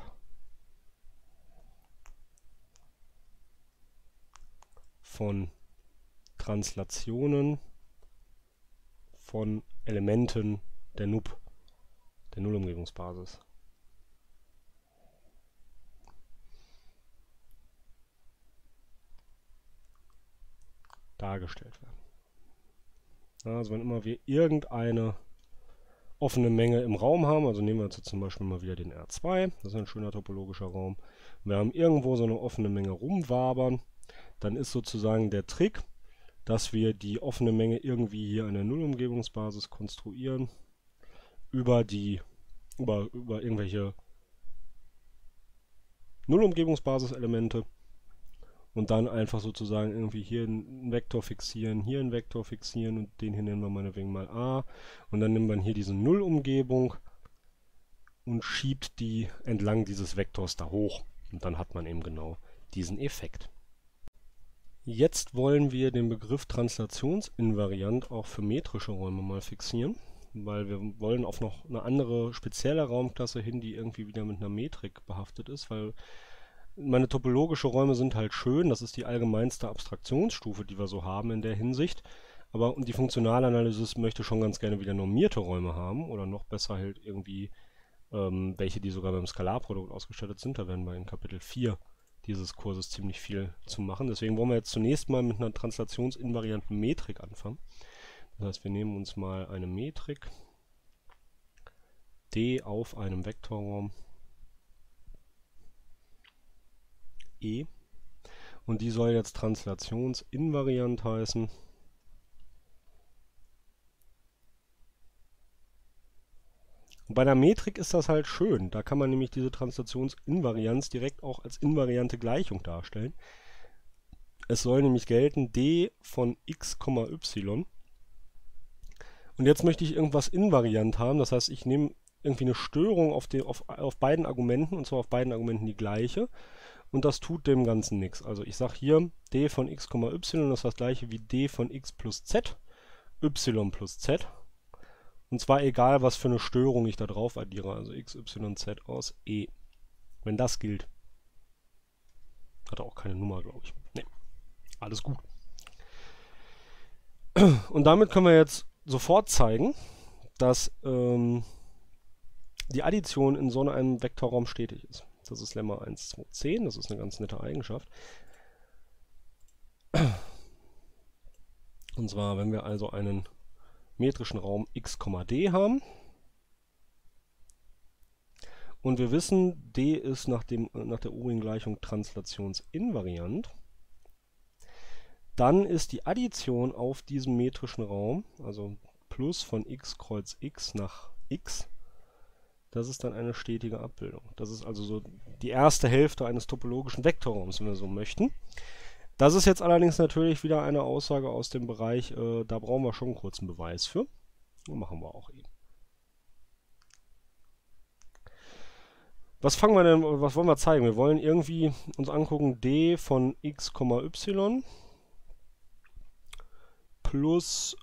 [SPEAKER 1] von Translationen von Elementen der NUB, der Nullumgebungsbasis, dargestellt werden. Also wenn immer wir irgendeine offene Menge im Raum haben, also nehmen wir jetzt zum Beispiel mal wieder den R2, das ist ein schöner topologischer Raum, wir haben irgendwo so eine offene Menge rumwabern, dann ist sozusagen der Trick, dass wir die offene Menge irgendwie hier an der Nullumgebungsbasis konstruieren, über irgendwelche Nullumgebungsbasis-Elemente und dann einfach sozusagen irgendwie hier einen Vektor fixieren, hier einen Vektor fixieren und den hier nennen wir meinetwegen mal A und dann nimmt man hier diese Nullumgebung und schiebt die entlang dieses Vektors da hoch und dann hat man eben genau diesen Effekt. Jetzt wollen wir den Begriff Translationsinvariant auch für metrische Räume mal fixieren, weil wir wollen auf noch eine andere spezielle Raumklasse hin, die irgendwie wieder mit einer Metrik behaftet ist, weil meine topologische Räume sind halt schön, das ist die allgemeinste Abstraktionsstufe, die wir so haben in der Hinsicht, aber und die Funktionalanalysis möchte schon ganz gerne wieder normierte Räume haben oder noch besser halt irgendwie welche, die sogar beim Skalarprodukt ausgestattet sind, da werden wir in Kapitel 4 dieses Kurses ziemlich viel zu machen. Deswegen wollen wir jetzt zunächst mal mit einer translationsinvarianten Metrik anfangen. Das heißt, wir nehmen uns mal eine Metrik D auf einem Vektorraum E und die soll jetzt translationsinvariant heißen. Und bei der Metrik ist das halt schön. Da kann man nämlich diese Translationsinvarianz direkt auch als invariante Gleichung darstellen. Es soll nämlich gelten d von x, y. Und jetzt möchte ich irgendwas invariant haben. Das heißt, ich nehme irgendwie eine Störung auf beiden Argumenten, und zwar auf beiden Argumenten die gleiche. Und das tut dem Ganzen nichts. Also ich sage hier d von x, y, das ist das gleiche wie d von x plus z, y plus z. Und zwar egal, was für eine Störung ich da drauf addiere, also x, y, z aus E. Wenn das gilt. Hat er auch keine Nummer, glaube ich. Nee, alles gut. Und damit können wir jetzt sofort zeigen, dass die Addition in so einem Vektorraum stetig ist. Das ist Lemma 1, 2, 10, das ist eine ganz nette Eigenschaft. Und zwar, wenn wir also einen metrischen Raum x, d haben und wir wissen, d ist nach der oberen Gleichung translationsinvariant, dann ist die Addition auf diesem metrischen Raum, also Plus von x kreuz x nach x, das ist dann eine stetige Abbildung. Das ist also so die erste Hälfte eines topologischen Vektorraums, wenn wir so möchten. Das ist jetzt allerdings natürlich wieder eine Aussage aus dem Bereich, da brauchen wir schon einen kurzen Beweis für. Und machen wir auch eben. Was wollen wir zeigen? Wir wollen irgendwie uns angucken, d von x, y plus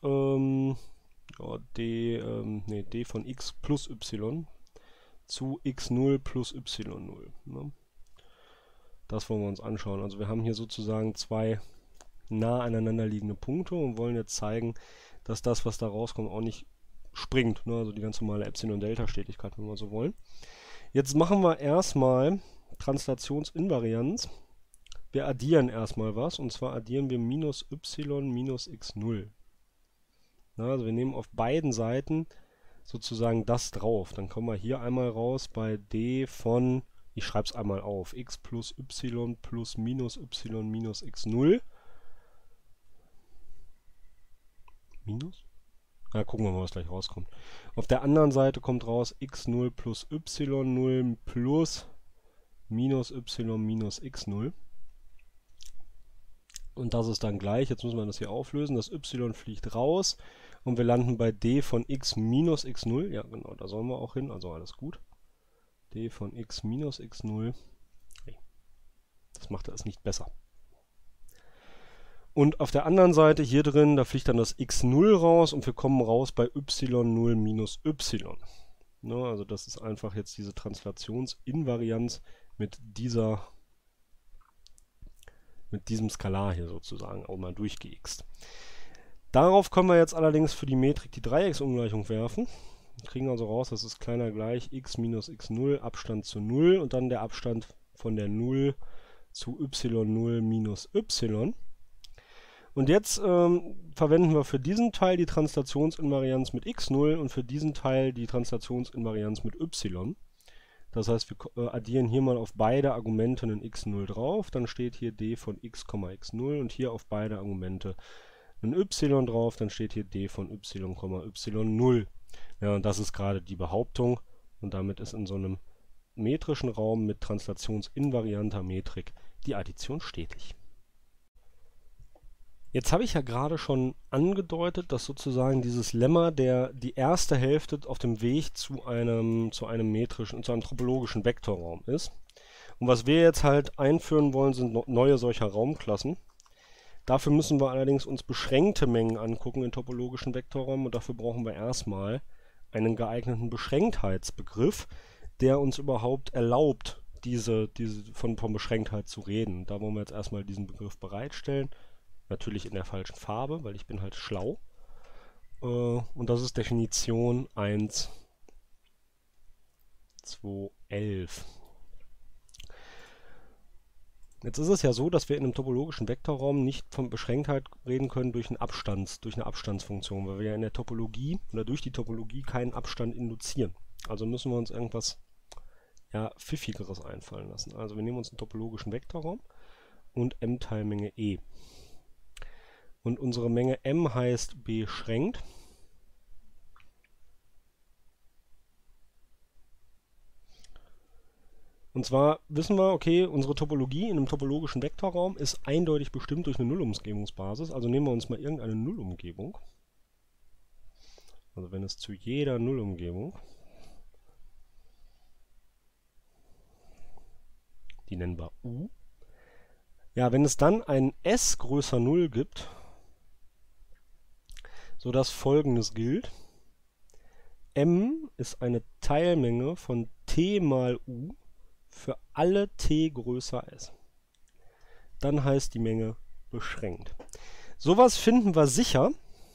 [SPEAKER 1] d von x plus y zu x0 plus y0. Ne? Das wollen wir uns anschauen. Also wir haben hier sozusagen zwei nah aneinander liegende Punkte und wollen jetzt zeigen, dass das, was da rauskommt, auch nicht springt. Ne? Also die ganz normale Epsilon-Delta-Stetigkeit, wenn wir so wollen. Jetzt machen wir erstmal Translationsinvarianz. Wir addieren erstmal was, und zwar addieren wir minus y minus x0. Na, also wir nehmen auf beiden Seiten sozusagen das drauf. Dann kommen wir hier einmal raus bei d von, ich schreibe es einmal auf, x plus y plus minus y minus x0. Minus? Na, gucken wir mal, was gleich rauskommt. Auf der anderen Seite kommt raus x0 plus y0 plus minus y minus x0. Und das ist dann gleich, jetzt müssen wir das hier auflösen, das y fliegt raus und wir landen bei d von x minus x0. Ja genau, da sollen wir auch hin, also alles gut. d von x minus x0. Okay. Das macht es nicht besser. Und auf der anderen Seite hier drin, da fliegt dann das x0 raus und wir kommen raus bei y0 minus y. Ne, also das ist einfach jetzt diese Translationsinvarianz mit diesem Skalar hier sozusagen auch mal durchgeixt. Darauf können wir jetzt allerdings für die Metrik die Dreiecksungleichung werfen. Wir kriegen also raus, das ist kleiner gleich x minus x0, Abstand zu 0 und dann der Abstand von der 0 zu y0 minus y. Und jetzt verwenden wir für diesen Teil die Translationsinvarianz mit x0 und für diesen Teil die Translationsinvarianz mit y. Das heißt, wir addieren hier mal auf beide Argumente einen x0 drauf, dann steht hier d von x, x0 und hier auf beide Argumente ein y drauf, dann steht hier d von y, y0. Ja, und das ist gerade die Behauptung und damit ist in so einem metrischen Raum mit translationsinvarianter Metrik die Addition stetig. Jetzt habe ich ja gerade schon angedeutet, dass sozusagen dieses Lemma die erste Hälfte auf dem Weg zu einem topologischen Vektorraum ist. Und was wir jetzt halt einführen wollen, sind neue solcher Raumklassen. Dafür müssen wir allerdings uns beschränkte Mengen angucken in topologischen Vektorräumen und dafür brauchen wir erstmal einen geeigneten Beschränktheitsbegriff, der uns überhaupt erlaubt, von Beschränktheit zu reden. Da wollen wir jetzt erstmal diesen Begriff bereitstellen. Natürlich in der falschen Farbe, weil ich bin halt schlau. Und das ist Definition 1.2.11. Jetzt ist es ja so, dass wir in einem topologischen Vektorraum nicht von Beschränktheit reden können durch eine Abstandsfunktion, weil wir ja in der Topologie oder durch die Topologie keinen Abstand induzieren. Also müssen wir uns irgendwas Pfiffigeres einfallen lassen. Also wir nehmen uns einen topologischen Vektorraum und m-Teilmenge E. Und unsere Menge m heißt beschränkt. Und zwar wissen wir, okay, unsere Topologie in einem topologischen Vektorraum ist eindeutig bestimmt durch eine Nullumgebungsbasis. Also nehmen wir uns mal irgendeine Nullumgebung. Also wenn es zu jeder Nullumgebung, die nennen wir U, ja, wenn es dann ein S größer 0 gibt, sodass Folgendes gilt: M ist eine Teilmenge von t mal u für alle t größer S. Dann heißt die Menge beschränkt. Sowas finden wir sicher.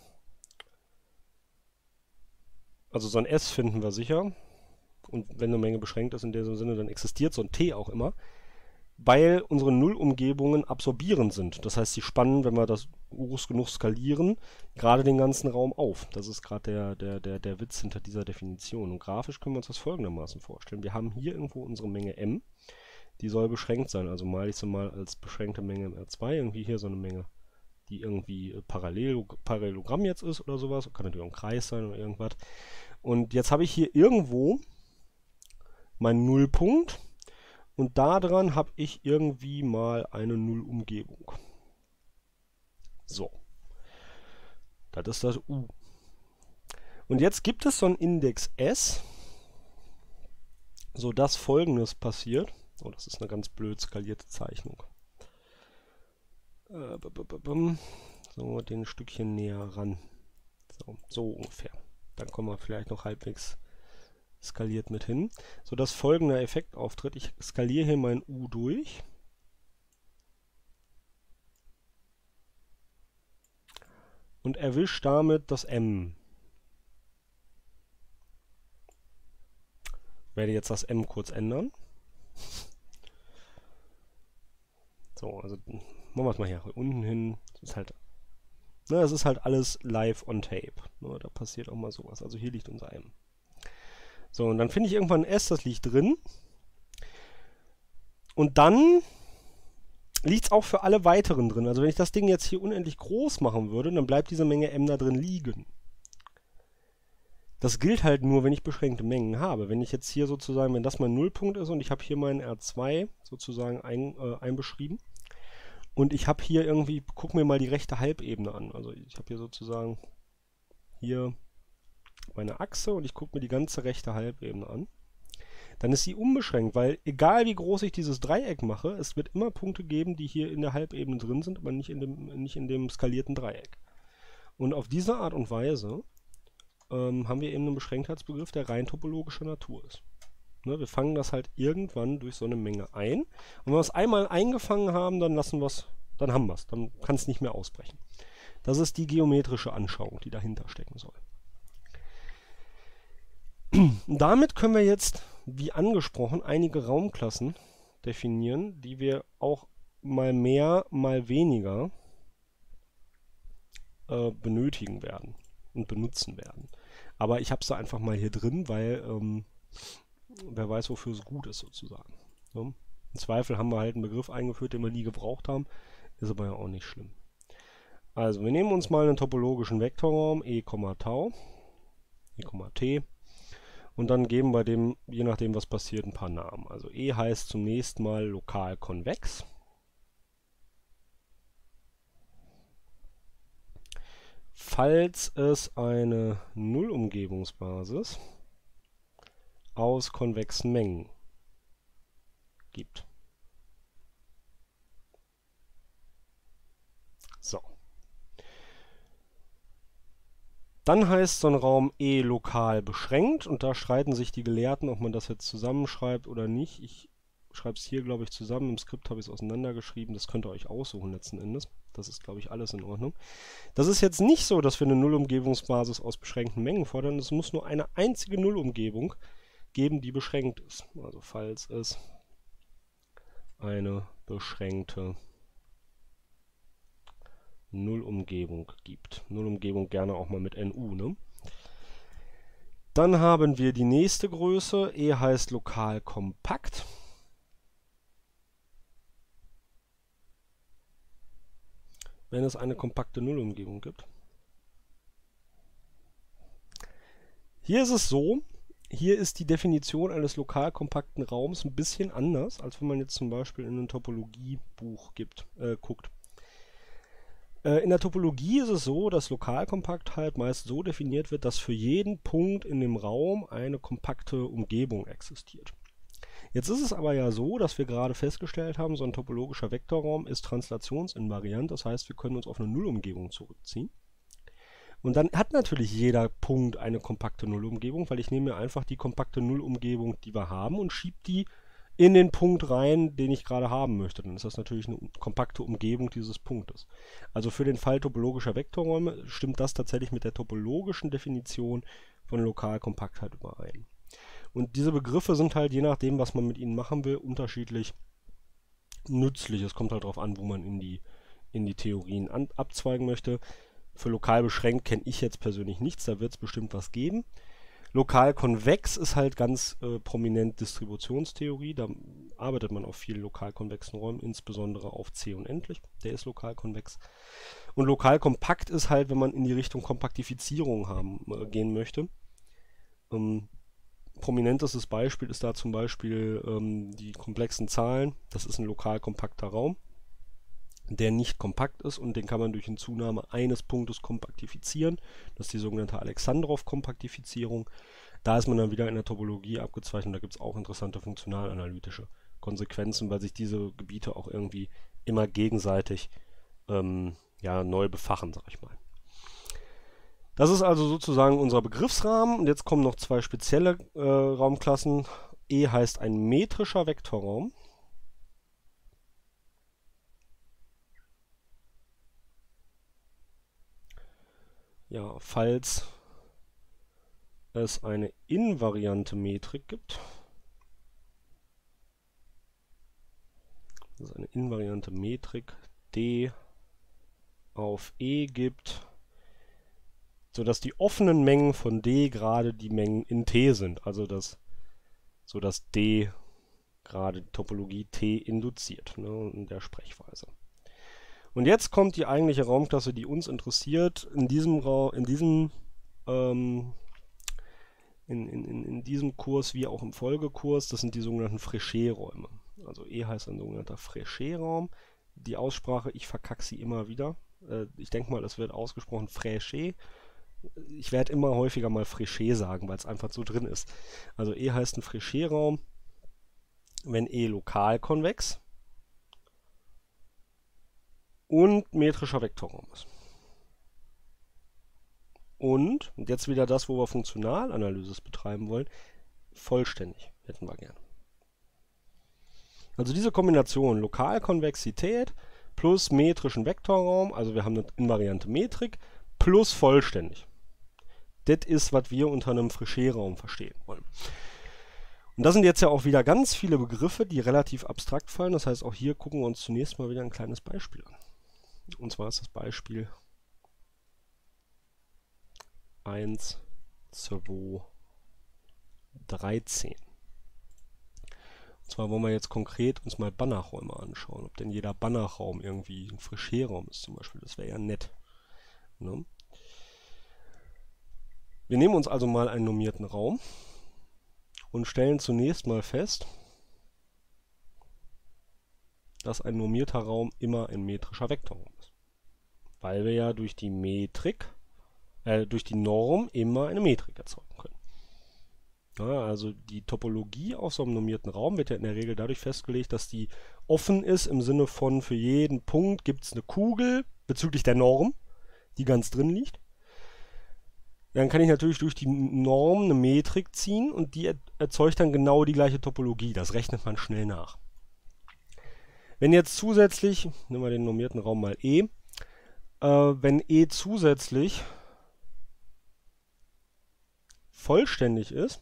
[SPEAKER 1] Also so ein S finden wir sicher. Und wenn eine Menge beschränkt ist in diesem Sinne, dann existiert so ein t auch immer. weil unsere Nullumgebungen absorbierend sind. Das heißt, sie spannen, wenn wir das groß genug skalieren, gerade den ganzen Raum auf. Das ist gerade der Witz hinter dieser Definition. Und grafisch können wir uns das folgendermaßen vorstellen. Wir haben hier irgendwo unsere Menge m, die soll beschränkt sein. Also male ich sie mal als beschränkte Menge im R2, irgendwie hier so eine Menge, die irgendwie Parallelogramm jetzt ist oder sowas. Kann natürlich auch ein Kreis sein oder irgendwas. Und jetzt habe ich hier irgendwo meinen Nullpunkt. Und daran habe ich irgendwie mal eine Nullumgebung. So. Das ist das U. Und jetzt gibt es so einen Index S, sodass Folgendes passiert. Oh, das ist eine ganz blöd skalierte Zeichnung. So, den Stückchen näher ran. So ungefähr. Dann kommen wir vielleicht noch halbwegs skaliert mit hin, sodass folgender Effekt auftritt. Ich skaliere hier mein U durch. Und erwische damit das M. Ich werde jetzt das M kurz ändern. So, also machen wir es mal hier unten hin. Das ist halt alles live on tape. Ne, da passiert auch mal sowas. Also hier liegt unser M. So, und dann finde ich irgendwann ein S, das liegt drin. Und dann liegt es auch für alle weiteren drin. Also wenn ich das Ding jetzt hier unendlich groß machen würde, dann bleibt diese Menge M da drin liegen. Das gilt halt nur, wenn ich beschränkte Mengen habe. Wenn ich jetzt hier sozusagen, wenn das mein Nullpunkt ist und ich habe hier meinen R2 sozusagen einbeschrieben und ich habe hier irgendwie, guck mir mal die rechte Halbebene an. Also ich habe hier sozusagen hier meine Achse und ich gucke mir die ganze rechte Halbebene an. Dann ist sie unbeschränkt, weil egal wie groß ich dieses Dreieck mache, es wird immer Punkte geben, die hier in der Halbebene drin sind, aber nicht in dem skalierten Dreieck. Und auf diese Art und Weise haben wir eben einen Beschränktheitsbegriff, der rein topologischer Natur ist. Ne, wir fangen das halt irgendwann durch so eine Menge ein. Und wenn wir es einmal eingefangen haben, dann lassen wir es, dann haben wir es. Dann kann es nicht mehr ausbrechen. Das ist die geometrische Anschauung, die dahinter stecken soll. Damit können wir jetzt, wie angesprochen, einige Raumklassen definieren, die wir auch mal mehr, mal weniger benötigen werden und benutzen werden. Aber ich habe es da einfach mal hier drin, weil wer weiß, wofür es gut ist sozusagen. Ne? Im Zweifel haben wir halt einen Begriff eingeführt, den wir nie gebraucht haben, ist aber ja auch nicht schlimm. Also wir nehmen uns mal einen topologischen Vektorraum E, Tau, E, T. Und dann geben wir dem, je nachdem was passiert, ein paar Namen. Also E heißt zunächst mal lokal konvex. Falls es eine Nullumgebungsbasis aus konvexen Mengen gibt. So. Dann heißt so ein Raum E lokal beschränkt und da streiten sich die Gelehrten, ob man das jetzt zusammenschreibt oder nicht. Ich schreibe es hier, glaube ich, zusammen. Im Skript habe ich es auseinandergeschrieben. Das könnt ihr euch aussuchen letzten Endes. Das ist, glaube ich, alles in Ordnung. Das ist jetzt nicht so, dass wir eine Nullumgebungsbasis aus beschränkten Mengen fordern. Es muss nur eine einzige Nullumgebung geben, die beschränkt ist. Also falls es eine beschränkte Nullumgebung gibt. Nullumgebung gerne auch mal mit NU, ne? Dann haben wir die nächste Größe. E heißt lokal kompakt. Wenn es eine kompakte Nullumgebung gibt. Hier ist es so, hier ist die Definition eines lokal kompakten Raums ein bisschen anders, als wenn man jetzt zum Beispiel in ein Topologiebuch guckt. In der Topologie ist es so, dass Lokalkompaktheit meist so definiert wird, dass für jeden Punkt in dem Raum eine kompakte Umgebung existiert. Jetzt ist es aber ja so, dass wir gerade festgestellt haben, so ein topologischer Vektorraum ist translationsinvariant, das heißt, wir können uns auf eine Nullumgebung zurückziehen. Und dann hat natürlich jeder Punkt eine kompakte Nullumgebung, weil ich nehme mir einfach die kompakte Nullumgebung, die wir haben, und schiebe die in den Punkt rein, den ich gerade haben möchte. Dann ist das natürlich eine kompakte Umgebung dieses Punktes. Also für den Fall topologischer Vektorräume stimmt das tatsächlich mit der topologischen Definition von Lokalkompaktheit überein. Und diese Begriffe sind halt, je nachdem, was man mit ihnen machen will, unterschiedlich nützlich. Es kommt halt darauf an, wo man in die Theorien abzweigen möchte. Für lokal beschränkt kenne ich jetzt persönlich nichts, da wird es bestimmt was geben. Lokal konvex ist halt ganz prominent Distributionstheorie, da arbeitet man auf vielen lokal konvexen Räumen, insbesondere auf C unendlich, der ist lokal konvex. Und lokal kompakt ist halt, wenn man in die Richtung Kompaktifizierung gehen möchte. Prominentestes Beispiel ist da zum Beispiel die komplexen Zahlen, das ist ein lokal kompakter Raum, der nicht kompakt ist und den kann man durch Hinzunahme eines Punktes kompaktifizieren. Das ist die sogenannte Alexandrov-Kompaktifizierung. Da ist man dann wieder in der Topologie abgezeichnet. Da gibt es auch interessante funktionalanalytische Konsequenzen, weil sich diese Gebiete auch irgendwie immer gegenseitig neu befachen, sag ich mal. Das ist also sozusagen unser Begriffsrahmen. Und jetzt kommen noch zwei spezielle Raumklassen. E heißt ein metrischer Vektorraum. Ja, falls es eine invariante Metrik gibt, also eine invariante Metrik D auf E gibt, sodass die offenen Mengen von D gerade die Mengen in T sind, also sodass D gerade die Topologie T induziert, ne, in der Sprechweise. Und jetzt kommt die eigentliche Raumklasse, die uns interessiert. In diesem Kurs wie auch im Folgekurs, das sind die sogenannten Fréchet-Räume. Also E heißt ein sogenannter Fréchet-Raum. Die Aussprache, ich verkacke sie immer wieder. Ich denke mal, es wird ausgesprochen Fréchet. Ich werde immer häufiger mal Fréchet sagen, weil es einfach so drin ist. Also E heißt ein Fréchet-Raum, wenn E lokal konvex und metrischer Vektorraum ist. Und jetzt wieder das, wo wir Funktionalanalysis betreiben wollen, vollständig hätten wir gerne. Also diese Kombination Lokalkonvexität plus metrischen Vektorraum, also wir haben eine invariante Metrik, plus vollständig. Das ist, was wir unter einem Fréchet-Raum verstehen wollen. Und das sind jetzt ja auch wieder ganz viele Begriffe, die relativ abstrakt fallen. Das heißt, auch hier gucken wir uns zunächst mal wieder ein kleines Beispiel an. Und zwar ist das Beispiel 1, 2, 13. Und zwar wollen wir jetzt konkret uns mal Banachräume anschauen, ob denn jeder Banachraum irgendwie ein Fréchet-Raum ist zum Beispiel. Das wäre ja nett. Ne? Wir nehmen uns also mal einen normierten Raum und stellen zunächst mal fest, dass ein normierter Raum immer ein metrischer Vektorraum ist. Weil wir ja durch die Norm immer eine Metrik erzeugen können. Ja, also die Topologie auf so einem normierten Raum wird ja in der Regel dadurch festgelegt, dass die offen ist, im Sinne von für jeden Punkt gibt es eine Kugel bezüglich der Norm, die ganz drin liegt. Dann kann ich natürlich durch die Norm eine Metrik ziehen und die erzeugt dann genau die gleiche Topologie. Das rechnet man schnell nach. Wenn jetzt zusätzlich, nehmen wir den normierten Raum mal E, wenn E zusätzlich vollständig ist,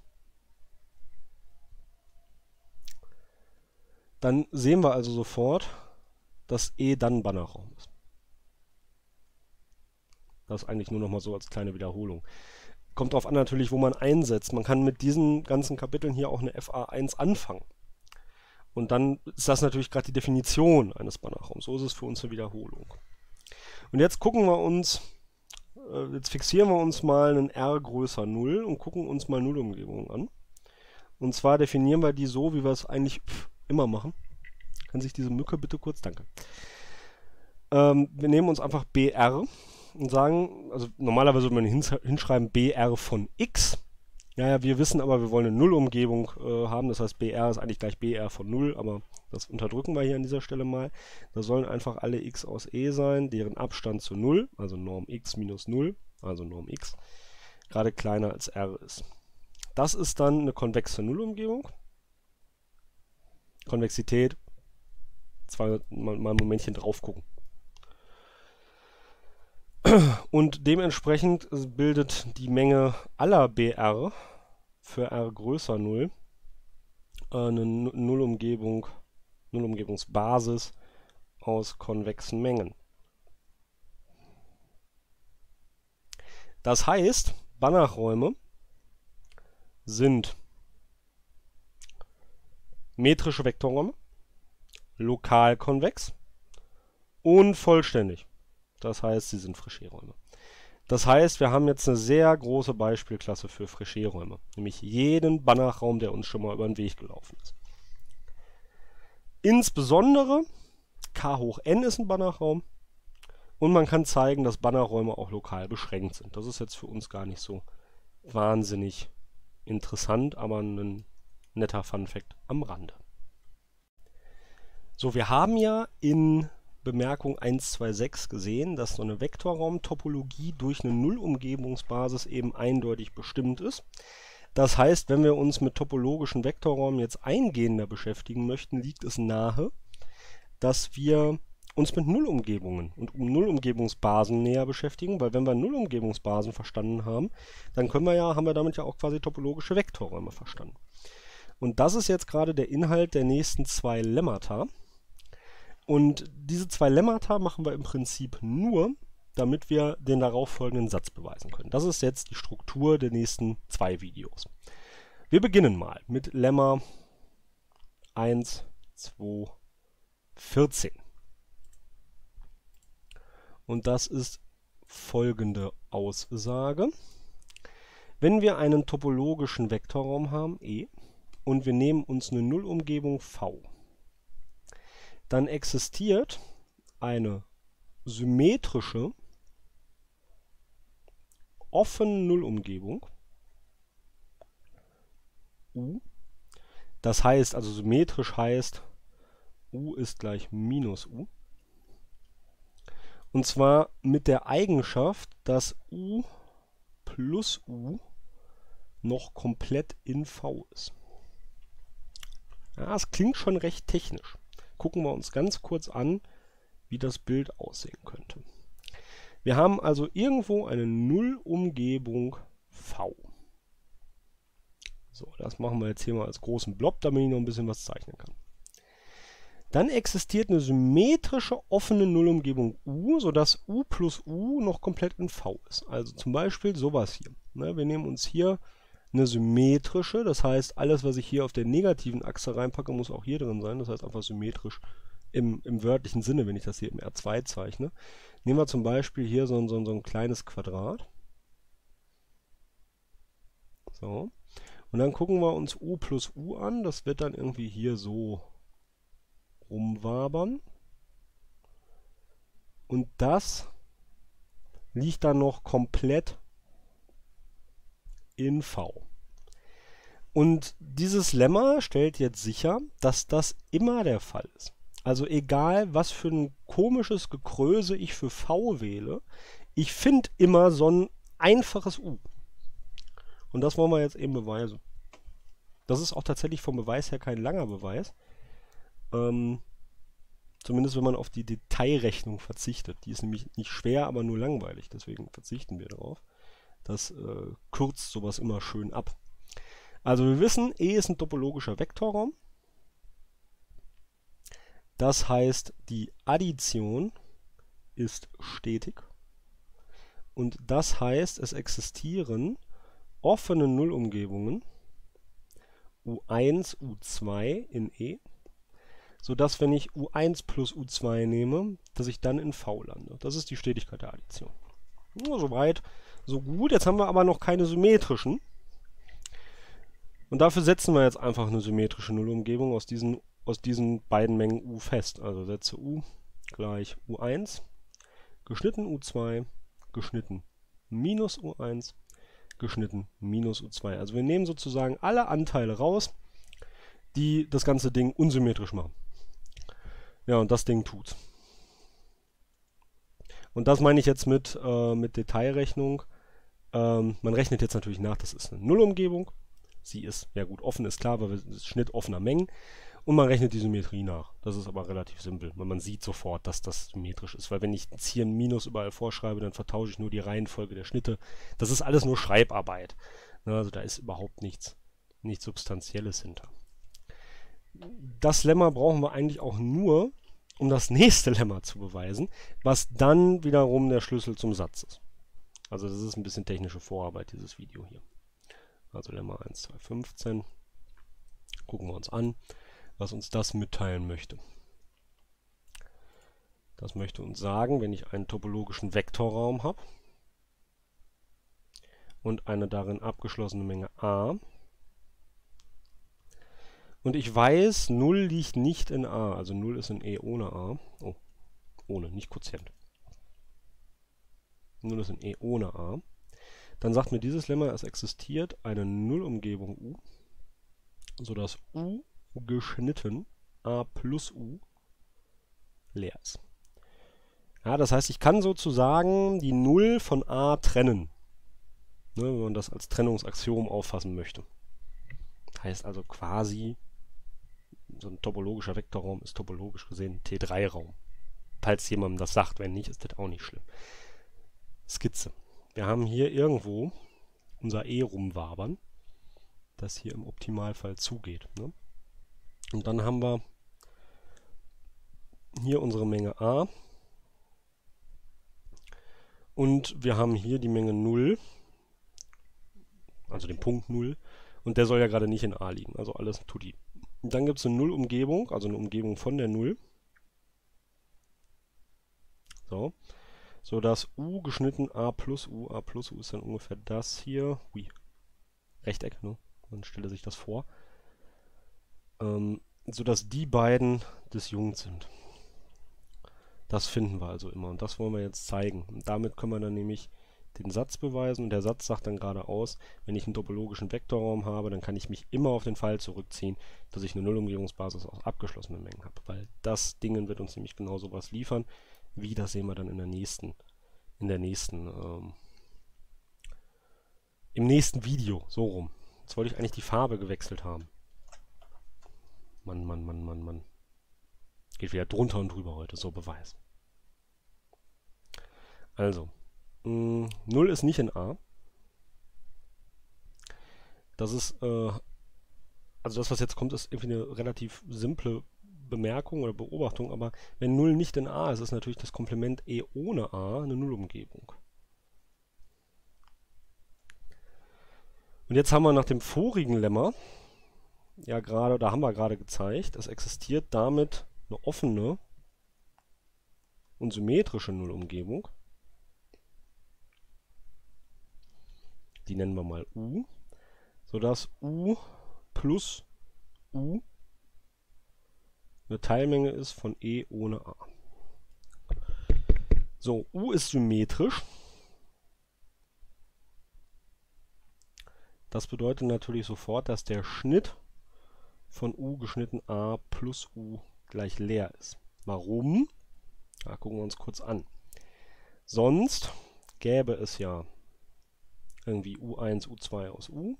[SPEAKER 1] dann sehen wir also sofort, dass E dann ein Banachraum ist. Das eigentlich nur noch mal so als kleine Wiederholung. Kommt darauf an natürlich, wo man einsetzt. Man kann mit diesen ganzen Kapiteln hier auch eine FA1 anfangen. Und dann ist das natürlich gerade die Definition eines Banachraums. So ist es für uns eine Wiederholung. Und jetzt gucken wir uns, jetzt fixieren wir uns mal einen R größer 0 und gucken uns mal Nullumgebungen an. Und zwar definieren wir die so, wie wir es eigentlich immer machen. Kann sich diese Mücke bitte kurz, danke. Wir nehmen uns einfach BR und sagen, also normalerweise würde man hinschreiben BR von X. Ja, wir wissen aber, wir wollen eine Nullumgebung haben, das heißt BR ist eigentlich gleich BR von 0, aber das unterdrücken wir hier an dieser Stelle mal. Da sollen einfach alle X aus E sein, deren Abstand zu 0, also Norm X minus 0, also Norm X, gerade kleiner als R ist. Das ist dann eine konvexe Nullumgebung. Konvexität, zwar mal ein Momentchen drauf gucken. Und dementsprechend bildet die Menge aller BR für R größer 0 eine Nullumgebung Nullumgebungsbasis aus konvexen Mengen. Das heißt, Banachräume sind metrische Vektorräume, lokal konvex und vollständig. Das heißt, sie sind Fréchet-Räume. Das heißt, wir haben jetzt eine sehr große Beispielklasse für Fréchet-Räume, nämlich jeden Banachraum, der uns schon mal über den Weg gelaufen ist. Insbesondere K hoch n ist ein Banachraum und man kann zeigen, dass Banachräume auch lokal beschränkt sind. Das ist jetzt für uns gar nicht so wahnsinnig interessant, aber ein netter Funfact am Rande. So, wir haben ja in Bemerkung 126 gesehen, dass so eine Vektorraumtopologie durch eine Nullumgebungsbasis eben eindeutig bestimmt ist. Das heißt, wenn wir uns mit topologischen Vektorräumen jetzt eingehender beschäftigen möchten, liegt es nahe, dass wir uns mit Nullumgebungen und Nullumgebungsbasen näher beschäftigen, weil wenn wir Nullumgebungsbasen verstanden haben, dann haben wir damit ja auch quasi topologische Vektorräume verstanden. Und das ist jetzt gerade der Inhalt der nächsten zwei Lemmata. Und diese zwei Lemmata machen wir im Prinzip nur, damit wir den darauffolgenden Satz beweisen können. Das ist jetzt die Struktur der nächsten zwei Videos. Wir beginnen mal mit Lemma 1, 2, 14. Und das ist folgende Aussage. Wenn wir einen topologischen Vektorraum haben, E, und wir nehmen uns eine Nullumgebung V, dann existiert eine symmetrische, offene Nullumgebung U. Das heißt, also symmetrisch heißt, U ist gleich minus U. Und zwar mit der Eigenschaft, dass U plus U noch komplett in V ist. Ja, das klingt schon recht technisch. Gucken wir uns ganz kurz an, wie das Bild aussehen könnte. Wir haben also irgendwo eine Nullumgebung V. So, das machen wir jetzt hier mal als großen Blob, damit ich noch ein bisschen was zeichnen kann. Dann existiert eine symmetrische offene Nullumgebung U, sodass U plus U noch komplett in V ist. Also zum Beispiel sowas hier. Wir nehmen uns hier eine symmetrische, das heißt, alles, was ich hier auf der negativen Achse reinpacke, muss auch hier drin sein. Das heißt einfach symmetrisch im wörtlichen Sinne, wenn ich das hier im R2 zeichne. Nehmen wir zum Beispiel hier so ein kleines Quadrat. So. Und dann gucken wir uns U plus U an. Das wird dann irgendwie hier so rumwabern. Und das liegt dann noch komplett in V. Und dieses Lemma stellt jetzt sicher, dass das immer der Fall ist. Also egal, was für ein komisches Gekröse ich für V wähle, ich finde immer so ein einfaches U. Und das wollen wir jetzt eben beweisen. Das ist auch tatsächlich vom Beweis her kein langer Beweis. Zumindest wenn man auf die Detailrechnung verzichtet. Die ist nämlich nicht schwer, aber nur langweilig. Deswegen verzichten wir darauf. Das kürzt sowas immer schön ab. Also wir wissen, E ist ein topologischer Vektorraum. Das heißt, die Addition ist stetig. Und das heißt, es existieren offene Nullumgebungen U1, U2 in E, sodass, wenn ich U1 plus U2 nehme, dass ich dann in V lande. Das ist die Stetigkeit der Addition. Ja, soweit, so gut. Jetzt haben wir aber noch keine symmetrischen. Und dafür setzen wir jetzt einfach eine symmetrische Nullumgebung aus diesen beiden Mengen U fest. Also setze U gleich U1, geschnitten U2, geschnitten minus U1, geschnitten minus U2. Also wir nehmen sozusagen alle Anteile raus, die das ganze Ding unsymmetrisch machen. Ja, und das Ding tut's. Und das meine ich jetzt mit Detailrechnung. Man rechnet jetzt natürlich nach, das ist eine Nullumgebung. Sie ist, ja gut, offen ist klar, weil wir sind Schnitt offener Mengen. Und man rechnet die Symmetrie nach. Das ist aber relativ simpel, weil man sieht sofort, dass das symmetrisch ist. Weil wenn ich jetzt hier ein Minus überall vorschreibe, dann vertausche ich nur die Reihenfolge der Schnitte. Das ist alles nur Schreibarbeit. Also da ist überhaupt nichts Substanzielles hinter. das Lemma brauchen wir eigentlich auch nur, um das nächste Lemma zu beweisen, was dann wiederum der Schlüssel zum Satz ist. Also das ist ein bisschen technische Vorarbeit, dieses Video hier. Also Lemma 1, 2, 15. Gucken wir uns an, was uns das mitteilen möchte. Das möchte uns sagen, wenn ich einen topologischen Vektorraum habe und eine darin abgeschlossene Menge A, und ich weiß, 0 liegt nicht in A, also 0 ist in E ohne A. Oh, ohne, nicht Quotient. 0 ist in E ohne A. Dann sagt mir dieses Lemma, es existiert eine Nullumgebung U, sodass U geschnitten A plus U leer ist. Ja, das heißt, ich kann sozusagen die 0 von A trennen, ne, wenn man das als Trennungsaxiom auffassen möchte. Heißt also quasi, so ein topologischer Vektorraum ist topologisch gesehen ein T3-Raum. Falls jemandem das sagt, wenn nicht, ist das auch nicht schlimm. Skizze. Wir haben hier irgendwo unser E rumwabern, das hier im Optimalfall zugeht. Ne? Und dann haben wir hier unsere Menge A. Und wir haben hier die Menge 0, also den Punkt 0. Und der soll ja gerade nicht in A liegen, also alles tutti. Und dann gibt es eine Nullumgebung, also eine Umgebung von der 0. So, sodass U geschnitten A plus U ist dann ungefähr das hier. Ui, Rechteck, ne? Man stelle sich das vor. Sodass die beiden disjunkt sind. Das finden wir also immer und das wollen wir jetzt zeigen. Und damit können wir dann nämlich den Satz beweisen und der Satz sagt dann geradeaus, wenn ich einen topologischen Vektorraum habe, dann kann ich mich immer auf den Fall zurückziehen, dass ich eine Nullumgebungsbasis aus abgeschlossenen Mengen habe, weil das Ding wird uns nämlich genau sowas liefern, wie das sehen wir dann im nächsten Video, so rum. Jetzt wollte ich eigentlich die Farbe gewechselt haben. Mann. Geht wieder drunter und drüber heute, so Beweis. Also, 0 ist nicht in A. Das ist, also das, was jetzt kommt, ist irgendwie eine relativ simple Bemerkung oder Beobachtung, aber wenn 0 nicht in A ist, ist natürlich das Komplement E ohne A eine Nullumgebung. Und jetzt haben wir nach dem vorigen Lemma, ja gerade, da haben wir gerade gezeigt, es existiert damit eine offene und symmetrische Nullumgebung. Die nennen wir mal U, sodass U plus U eine Teilmenge ist von E ohne A. So, U ist symmetrisch. Das bedeutet natürlich sofort, dass der Schnitt von U geschnitten A plus U gleich leer ist. Warum? Da gucken wir uns kurz an. Sonst gäbe es ja irgendwie U1, U2 aus U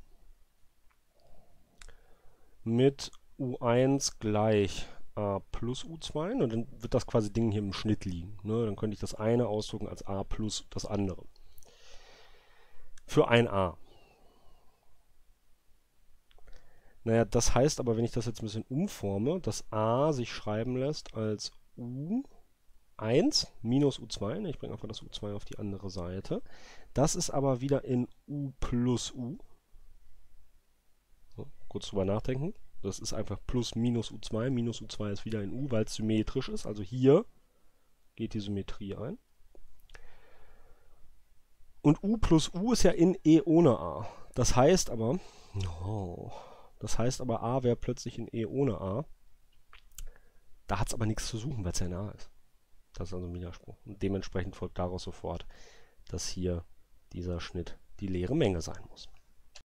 [SPEAKER 1] mit U1 gleich A plus U2 und dann wird das quasi Ding hier im Schnitt liegen. Ne? Dann könnte ich das eine ausdrücken als A plus das andere. Für ein A. Naja, das heißt aber, wenn ich das jetzt ein bisschen umforme, dass A sich schreiben lässt als U1 minus U2. Ne, ich bringe einfach das U2 auf die andere Seite. Das ist aber wieder in U plus U. So, kurz drüber nachdenken. Das ist einfach plus minus U2. Minus U2 ist wieder in U, weil es symmetrisch ist. Also hier geht die Symmetrie ein. Und U plus U ist ja in E ohne A. Das heißt aber... A wäre plötzlich in E ohne A. Da hat es aber nichts zu suchen, weil es ja in A ist. Das ist also ein Widerspruch. Und dementsprechend folgt daraus sofort, dass hier dieser Schnitt die leere Menge sein muss.